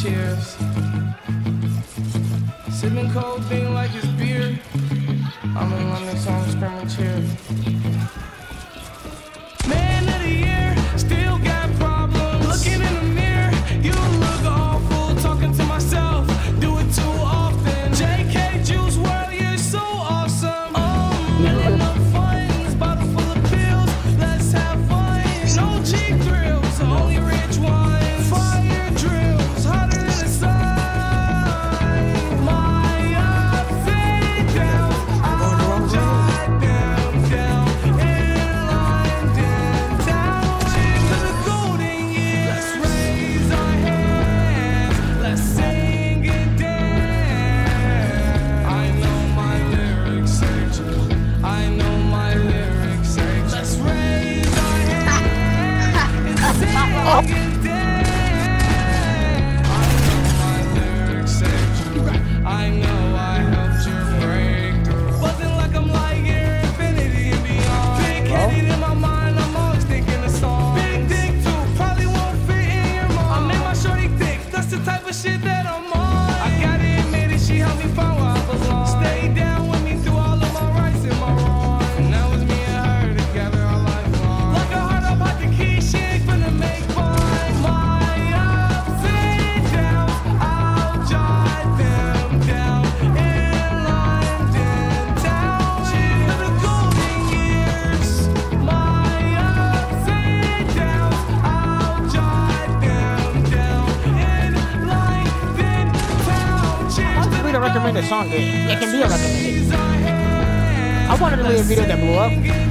cheers. Sipping cold being like it's beer. I'm in London, so I'm screaming cheers. Man of the year, still got problems. Looking in the mirror, you look awful. Talking to myself, do it too often. JK Juice WRLD, you're so awesome. Enough funds, bottle full of pills. Let's have fun. No cheap thrills, only rich ones. Fire drills, hotter than the sun. My ups and downs, I'll jot them down in London town. Cheers to the golden years. Let's raise our hands. Let's sing and dance. I know my lyrics say, I know my lyrics say. Let's raise our hands and sing and dance. I know my lyrics say, I know I helped you break through. Wasn't like I'm like your infinity and beyond. Big headed in my mind, I'm always thinking a song. Big dick too, probably won't fit in your mom. I made my shorty thick, that's the type of shit that I'm on. I gotta admit it, she helped me find where I belong. Stay down with me through all of my rights and my wrongs. And now it's me and her together all life long. Like a heart up hot the key, she ain't finna make fun. My ups and downs, I'll jot them down in London town. Cheers to the golden years. My ups and downs, I'll jot them down in London town. Cheers to Really the recommend a song, dude. It can be a recommendation. raise our hands. I wanted to leave a video that blew up.